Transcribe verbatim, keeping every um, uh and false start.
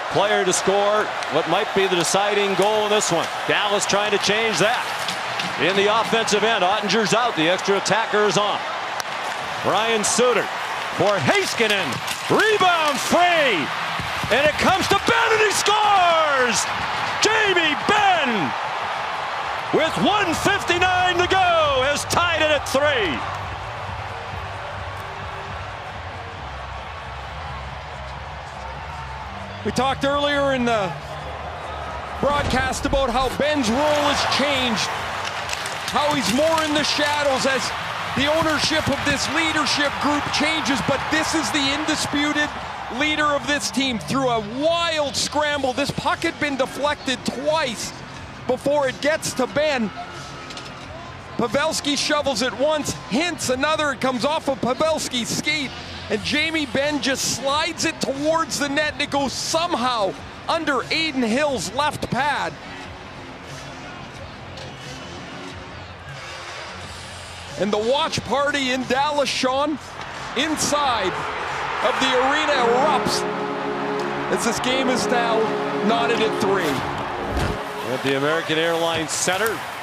player to score what might be the deciding goal in this one. Dallas trying to change that. In the offensive end, Ottinger's out. The extra attacker is on. Ryan Suter for Heiskanen. Rebound free. And it comes to Benn and he scores! Jamie Benn with one fifty-nine to go has tied it at three. We talked earlier in the broadcast about how Benn's role has changed, how he's more in the shadows as the ownership of this leadership group changes, but this is the undisputed leader of this team. Through a wild scramble, this puck had been deflected twice before it gets to Benn. Pavelski shovels it once, hints another, it comes off of Pavelski's skate, and Jamie Benn just slides it towards the net, and it goes somehow under Adin Hill's left pad. And the watch party in Dallas, Sean, inside of the arena erupts as this game is now knotted at three. At the American Airlines Center,